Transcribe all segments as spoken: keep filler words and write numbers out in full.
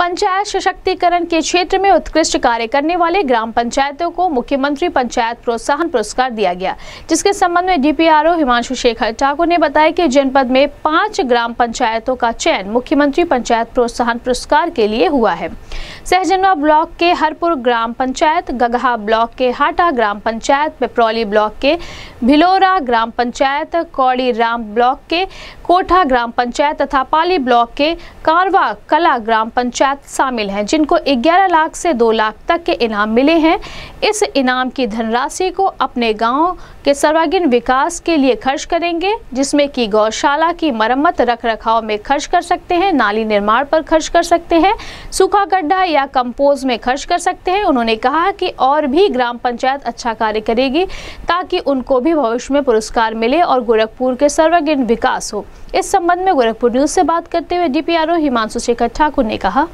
पंचायत सशक्तिकरण के क्षेत्र में उत्कृष्ट कार्य करने वाले ग्राम पंचायतों को मुख्यमंत्री पंचायत प्रोत्साहन पुरस्कार दिया गया, जिसके संबंध में डीपीआरओ हिमांशु शेखर ठाकुर ने बताया कि जनपद में पांच ग्राम पंचायतों का चयन मुख्यमंत्री पंचायत प्रोत्साहन पुरस्कार के लिए हुआ है। सहजनवा ब्लॉक के हरपुर ग्राम पंचायत, गगहा ब्लॉक के हाटा ग्राम पंचायत, पिपरौली ब्लॉक के भिलोरा ग्राम पंचायत, कौड़ी राम ब्लॉक के कोठा ग्राम पंचायत तथा पाली ब्लॉक के कारवा कला ग्राम पंचायत शामिल हैं, जिनको ग्यारह लाख से दो लाख तक के इनाम मिले हैं। इस इनाम की धनराशि को अपने गांव के सर्वांगीण विकास के लिए खर्च करेंगे, जिसमें कि गौशाला की मरम्मत रख रखाव में खर्च कर सकते हैं, नाली निर्माण पर खर्च कर सकते हैं, सूखा गड्ढा या कंपोज में खर्च कर सकते हैं। उन्होंने कहा कि और भी ग्राम पंचायत अच्छा कार्य करेगी ताकि उनको भी भविष्य में पुरस्कार मिले और गोरखपुर के सर्वांगीण विकास हो। इस संबंध में गोरखपुर न्यूज से बात करते हुए डीपीआरओ हिमांशु शेखर ठाकुर ने कहा,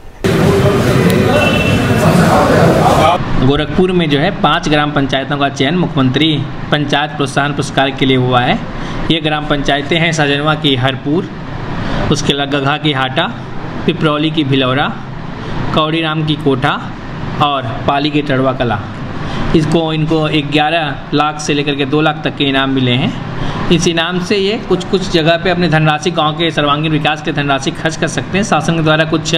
गोरखपुर में जो है पांच ग्राम पंचायतों का चयन मुख्यमंत्री पंचायत प्रोत्साहन पुरस्कार के लिए हुआ है। ये ग्राम पंचायतें हैं सहजनवा की हरपुर, उसके अलावा गगहा की हाटा, पिपरौली की भिलौरा, कौड़ी राम की कोठा और पाली की टड़वा कला। इसको इनको ग्यारह लाख से लेकर के दो लाख तक के इनाम मिले हैं। इस इनाम से ये कुछ कुछ जगह पे अपने धनराशि गांव के सर्वांगीण विकास के धनराशि खर्च कर सकते हैं। शासन के द्वारा कुछ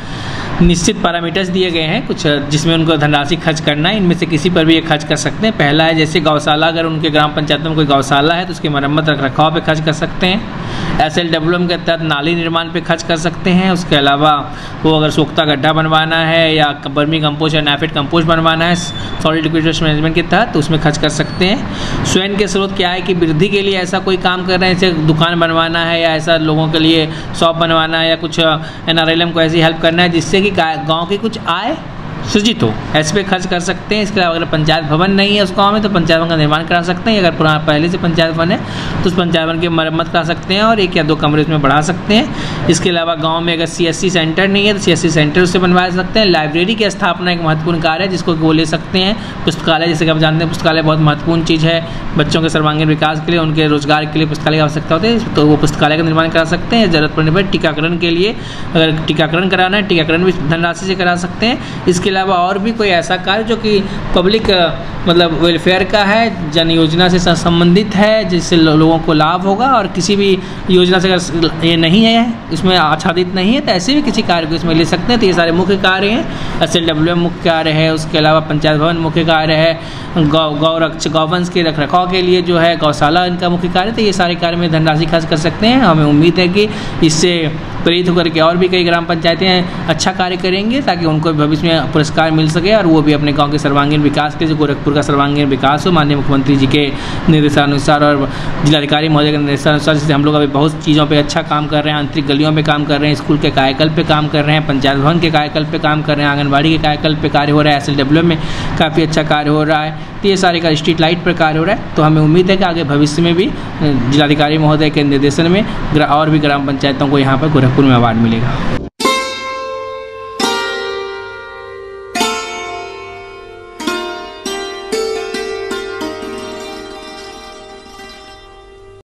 निश्चित पैरामीटर्स दिए गए हैं, कुछ जिसमें उनको धनराशि खर्च करना है। इनमें से किसी पर भी ये खर्च कर सकते हैं। पहला है जैसे गौशाला, अगर उनके ग्राम पंचायतों में कोई गौशाला है तो उसकी मरम्मत रख रखाव पे खर्च कर सकते हैं। एस एल डब्ल्यू एम के तहत नाली निर्माण पे खर्च कर सकते हैं। उसके अलावा वो अगर सोख्ता गड्ढा बनवाना है या बर्मी कंपोस्ट या नाफेड कंपोस्ट बनवाना है सॉलिड लिक्विड वेस्ट मैनेजमेंट के तहत, तो उसमें खर्च कर सकते हैं। स्वयं के स्रोत क्या है कि वृद्धि के लिए ऐसा कोई काम कर रहे हैं, जैसे दुकान बनवाना है या ऐसा लोगों के लिए शॉप बनवाना है या कुछ एन आर एल एम को ऐसी हेल्प करना है जिससे कि गांव की कुछ आय सृजित हो, ऐसे पे खर्च कर सकते हैं। इसके अलावा अगर पंचायत भवन नहीं है उस गाँव में तो पंचायत भवन का निर्माण करा सकते हैं। अगर पुराना पहले से पंचायत भवन है तो उस पंचायत भवन की मरम्मत करा सकते हैं और एक या दो कमरे उसमें बढ़ा सकते हैं। इसके अलावा गांव में अगर सी एस सी सेंटर नहीं है तो सी एस सी सेंटर उससे बनवा सकते हैं। लाइब्रेरी की स्थापना एक महत्वपूर्ण कार्य है जिसको वो ले सकते हैं। पुस्तकालय, जैसे कि आप जानते हैं पुस्तकालय बहुत महत्वपूर्ण चीज़ है बच्चों के सर्वांगीण विकास के लिए, उनके रोजगार के लिए पुस्तकालय की आवश्यकता होती है, तो वो पुस्तकालय का निर्माण करा सकते हैं। जरूरत पड़ने पर टीकाकरण के लिए अगर टीकाकरण कराना है, टीकाकरण भी धनराशि से करा सकते हैं। इसके अलावा और भी कोई ऐसा कार्य जो कि पब्लिक मतलब वेलफेयर का है, जन योजना से संबंधित है, जिससे लोगों को लाभ होगा, और किसी भी योजना से अगर ये नहीं है, इसमें आच्छादित नहीं है, तो ऐसे भी किसी कार्य को इसमें ले सकते हैं। तो ये सारे मुख्य कार्य हैं। एस एल डब्ल्यू एम मुख्य कार्य है, उसके अलावा पंचायत भवन मुख्य कार्य है, गौ गौरक्ष गौवंश के रख रखाव के लिए जो है गौशाला इनका मुख्य कार्य। तो ये सारे कार्य में धनराशि खर्च कर सकते हैं। हमें उम्मीद है कि इससे प्रेरित होकर के और भी कई ग्राम पंचायतें अच्छा कार्य करेंगे ताकि उनको भविष्य में पुरस्कार मिल सके और वो भी अपने गांव के सर्वांगीण विकास के, जो गोरखपुर का सर्वांगीण विकास हो, माननीय मुख्यमंत्री जी के निर्देशानुसार और जिलाधिकारी महोदय के निर्देशानुसार। जैसे हम लोग अभी बहुत चीज़ों पे अच्छा काम कर रहे हैं, आंतरिक गलियों पे काम कर रहे हैं, स्कूल के कायाकल्प पे काम कर रहे हैं, पंचायत भवन के कायाकल्प पे काम कर रहे हैं, आंगनबाड़ी के कायाकल्प पे कार्य हो रहा है, एस एल डब्ल्यू में काफ़ी अच्छा कार्य हो रहा है। तो ये सारे का स्ट्रीट लाइट पर कार्य हो रहा है। तो हमें उम्मीद है कि आगे भविष्य में भी जिलाधिकारी महोदय के निर्देशन में और भी ग्राम पंचायतों को यहाँ पर गोरखपुर में अवार्ड मिलेगा।